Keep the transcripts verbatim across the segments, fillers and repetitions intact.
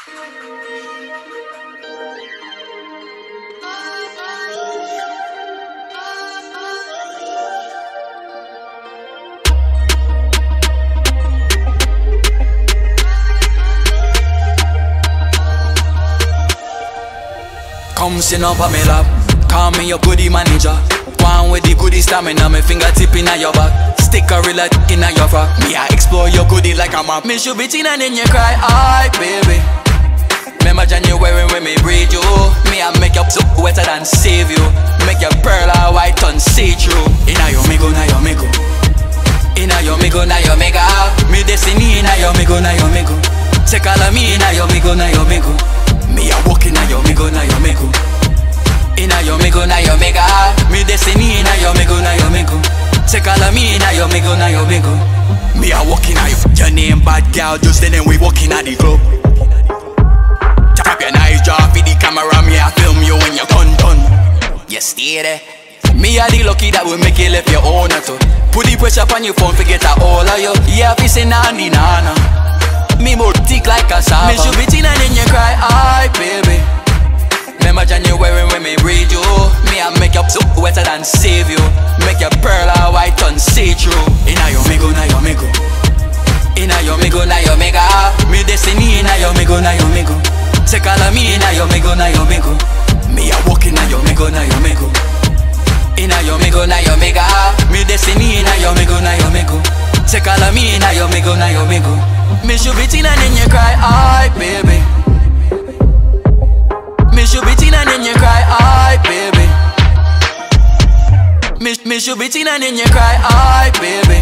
Come sit up on me lap, call me your goodie manager. Go on with the goodie stamina, my fingertip inna your back. Stick a real inna your frock. Me I explore your goodie like a map. Me should be teen and then you cry, aye baby. Remember January when me breed you. Me I make your soup wetter than save you. Make your pearl or white turn see through. Inna your migo, na your migo. Inna your migo, na your mega. Me destiny inna your migo, na your migo. Take all of me inna your migo, na your migo. Me a walk inna your migo, na your migo. Inna your migo, na your mega. Me destiny inna your migo, na your migo. Take all of me inna your migo, na your migo. Me a walk inna your. Your name bad girl, just then we walking at the club. Tap your nice jaw for the camera, me a film you when you done done. You stay there. Me a the lucky that will make you left your own to. Put the pressure on your phone, forget all of you. Yeah, fi say nani nana. Me more thick like a cassava. Me should be teen and then you cry, aye baby. Remember January when me breed you. Me I make your soup wetter than save you. Make your pearl or white turn see through. Inna your migo, na your migo. Inna your migo, na your mega. Me destiny inna your migo, na your migo. Take all of me inna your migo, na your migo. Me a walk inna your migo, na your migo. Inna your migo, na your mega. Me destiny inna your migo, na your migo. Take all of me inna your migo, na your migo. Me should be teen and then you cry, aye baby. Me should be teen and then you cry, aye baby. Me, me should be teen and then you cry, aye baby.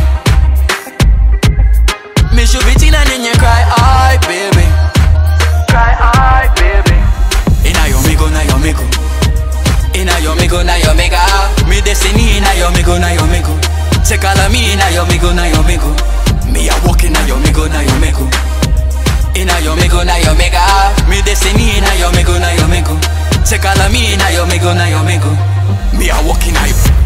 Me should be teen and then you cry, aye baby. Cry, aye baby. Inna your migo, na your migo. Inna your migo, na your mega. Me destiny inna your migo, na your migo. Take all of me inna your migo, na your migo. Me a walk inna your migo, na your migo. Inna your migo, na your mega. Me destiny inna your migo, na your migo. Take all of me inna your migo, na your migo. Me a walk inna your